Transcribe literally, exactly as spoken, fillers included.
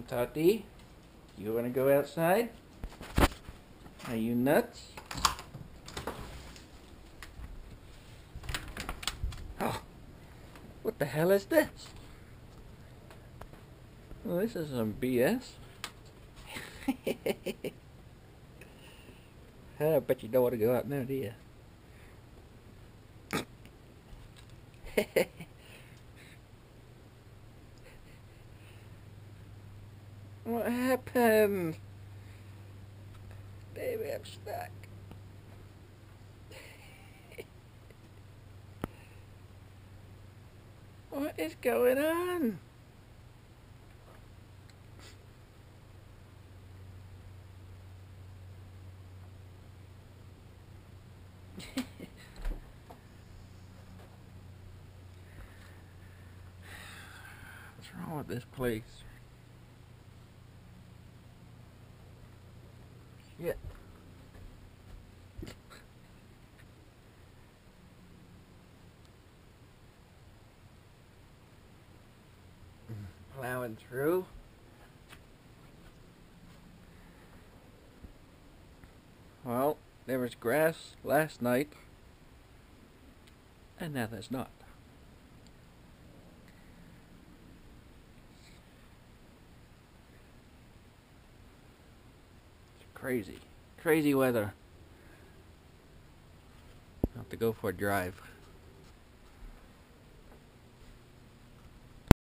Tati, you want to go outside? Are you nuts? Oh, what the hell is this? Well, this is some B S. I bet you don't want to go out now, do you? What happened? Baby, I'm stuck. What is going on? What's wrong with this place? Shit. Plowing through. Well, there was grass last night, and now there's not. It's crazy. Crazy weather. I'll have to go for a drive.